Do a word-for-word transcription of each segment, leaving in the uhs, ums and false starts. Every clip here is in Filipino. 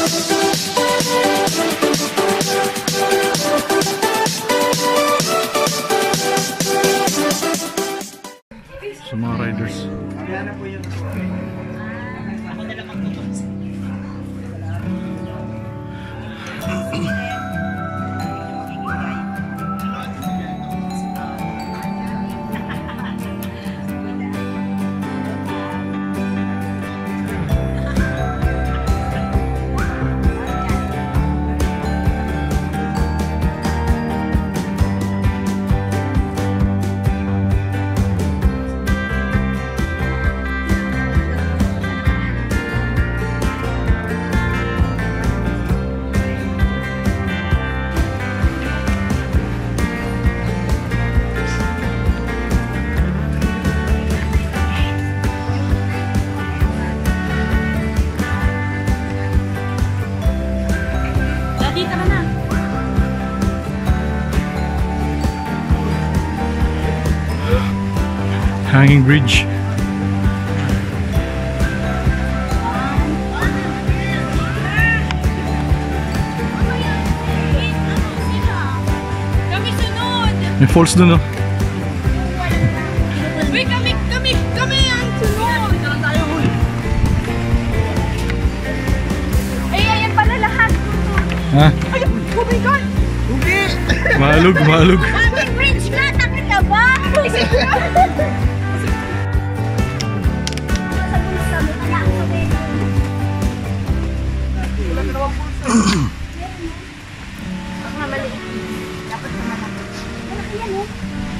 Sa mga riders. Hanging bridge. Kami sunod. May falls dun, no? Uy, kami, kami, kami ang sunod. Ay, ayan pala lahat. Ha? Ay, oh my God. Ubi! Malug, malug. Hanging bridge nga, takit na ba? Ako nga maliit. Dapat na malaki. Malaki yan, oh.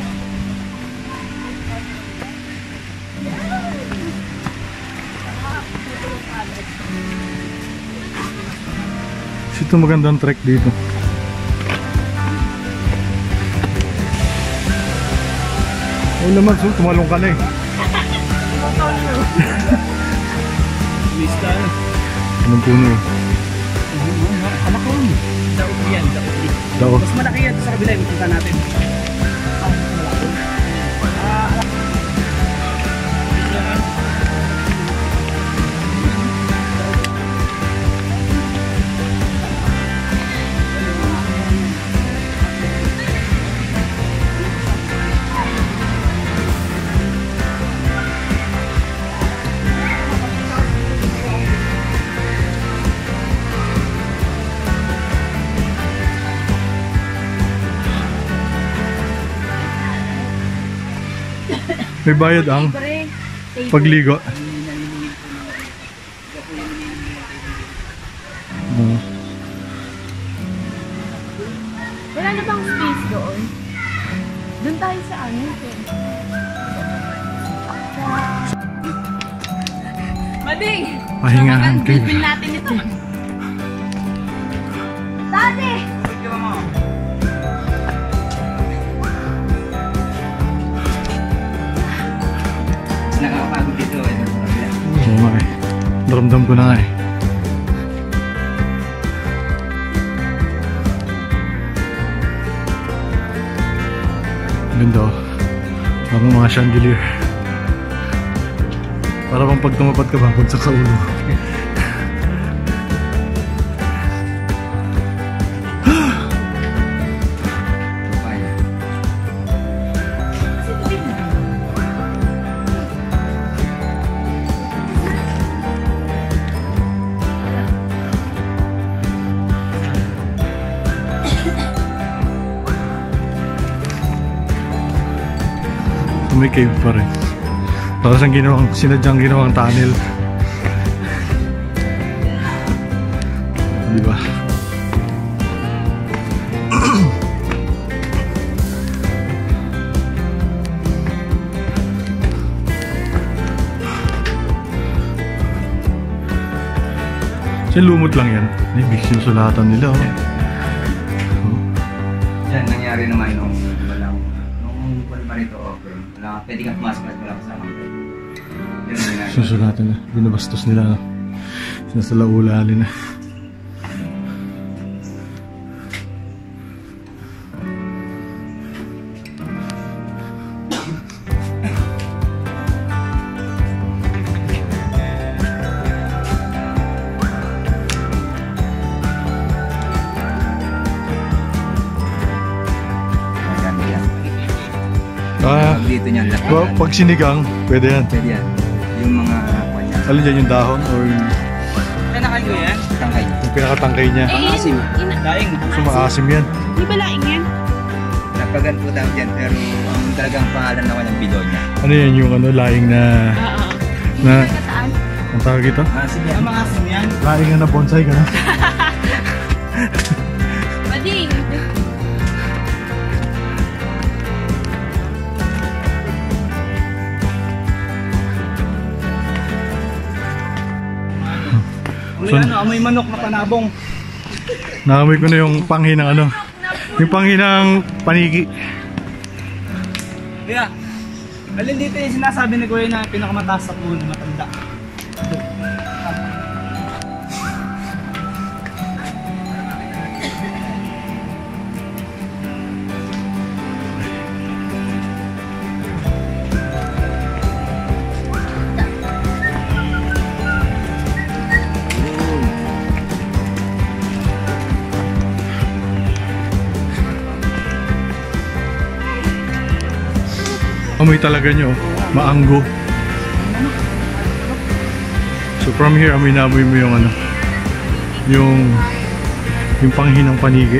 Ito magandang trek dito. Oh naman, so, tumalong ka na eh. Lista na. Anong puno? Anak ko. Daog yan, daog. Daog. Mas malaki yan sa kabila yung punta natin. May bayad ang pagligo. Uh. Wala na bang space doon? Doon tayo sa ano? Mading! Pahingahan kayo. Bilbil natin ito. Dati! Nakakapagod dito eh. Oo nga eh. Naramdam ko na nga eh. Ganda oh. Parang mga chandelier. Para bang pag tumapad ka ba, bagsak sa ulo. May cave pa rin. Tapos ang ginawang, sinadyang ginawang tunnel. Diba? Kasi lumot lang yan. May big yung sulatan nila. Oh. Oh. Yan, nangyari naman nung walang, nung wala pa rito, okay. Wala, pwede kang pumasok at wala kasama. Susulatan na. Binabastos nila. No? Sinasalaulali na. Ah. Tawag dito niyan, Well, lapitan. pag sinigang, pwede yan. Pwede yan. Yung mga kanya. Alin dyan yung dahon or yung, Kaya nakain yan? Tangkay. yung pinakatangkay niya. Eh, Asim. ina- Daing. So maasim yan. Di ba laing yan? Napagan po tawag dyan, pero ang talagang pangalan naman ng bidonya. Ano yan yung ano, laing na, Oo. na, Kataan. ang tawag ito? Asim yan. Ang mga asim yan. Laing na na bonsai ka na. Bading. Amoy So- ano, amoy manok na panabong. Nakamoy ko na yung panghi ng ano. Yung panghi ng paniki. Kaya, alin dito yung sinasabi ni Kuya na pinakamataas sa puno, matanda. Amoy talaga nyo, maanggo. So from here, amoy na amoy mo yung ano, yung, yung panghi ng panigi.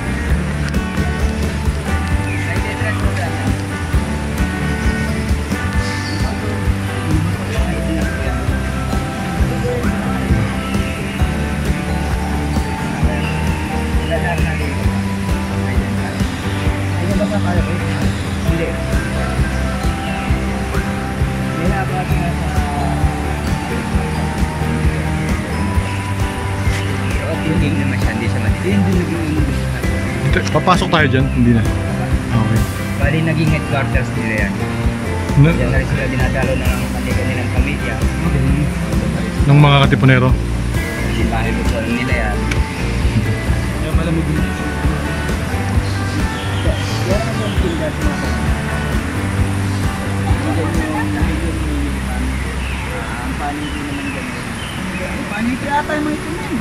Hindi. Ginagawa ko nga sa... Pero looking naman siya, hindi siya matindi. Hindi naging... Ito, papasok tayo dyan, hindi na. Okay. Bali naging headquarters nila yan. Na, Diyan na rin sila dinadalo ng kanila nilang pamilya. ng mga katipunero. Yung bahay luto nila yan. Kaya malamig din. Yan ang yung tinda sa mga ang panig din naman ganun. Panig kaya tayo mga itinan.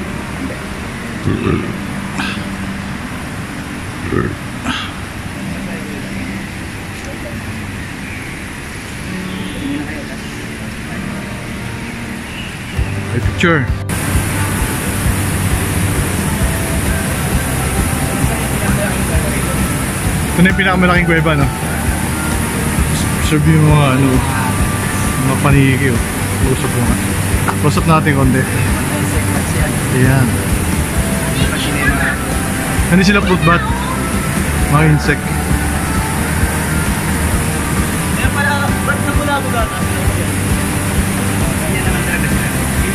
May picture. Ito na yung pinakamalaking kuweba, no? Serve yung mga ano, mga paniki, oh. Usap mo nga. Usap natin konti. Ayan. Ano sila fruit bat? Mga insect. Kaya pala, ba't nabula-bula na? Yan naman talaga sila.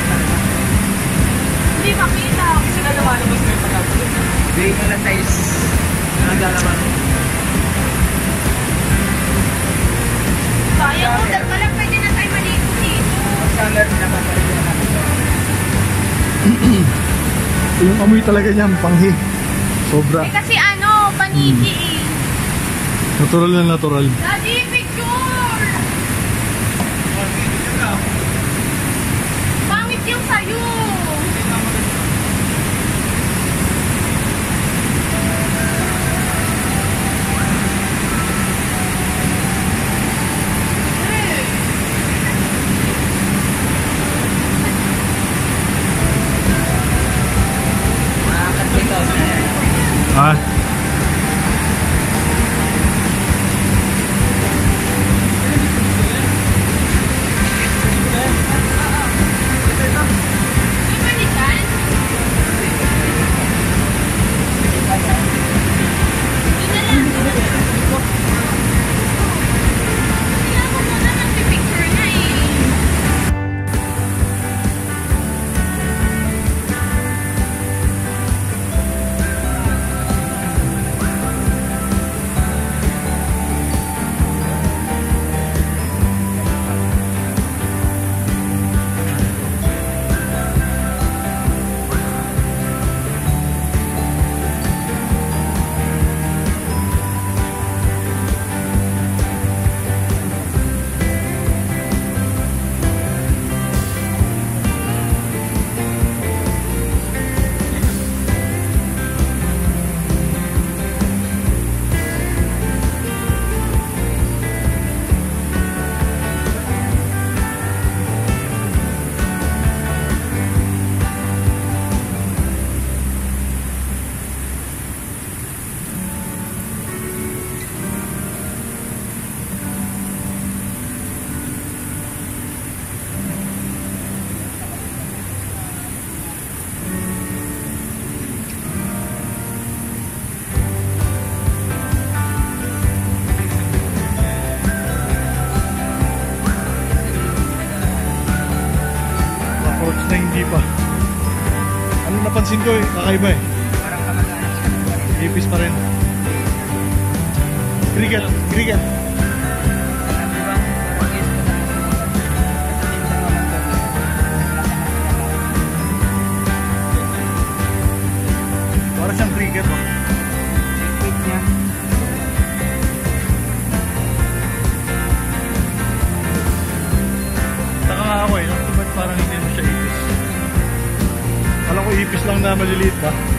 Hindi makita. Kasi na lumalabas na yung pagkabula. Bigay ko na size. Nagalaman. Kaya ko, dahil pala pwede na tayo maligo dito. Summer na papalit na natin. Yung amoy talaga niya, panghi. Sobra. Eh kasi ano, paniki eh. Natural na natural. Daddy, picture! Pangit yung sayo. Ha? Di ba likan? Yun na lang. Kaya ako muna nagpipicture na eh. Ano napansin ko eh, kakaiba eh. Parang kamag-anak siya ng barito. Ipis pa rin. Cricket, cricket. Alam mo bang, parang is ko na natin sa mga gabi. Para siyang cricket oh. Quick niya. Saka nga ako eh, no? Ba't parang hindi mo siya ipis? Alam ko ipis lang na maliliit ba?